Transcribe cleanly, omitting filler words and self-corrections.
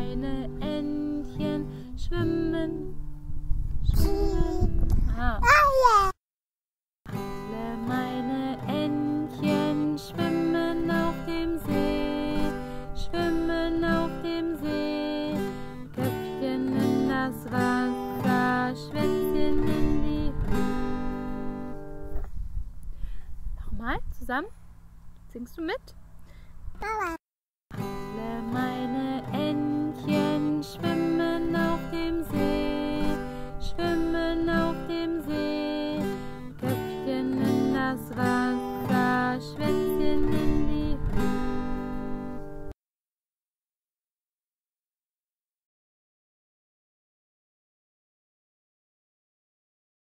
meine Entchen schwimmen, schwimmen. Ah. Alle meine Entchen schwimmen auf dem See, schwimmen auf dem See. Köpfchen in das Wasser, Schwänzchen in die Höhe. Nochmal zusammen. Singst du mit?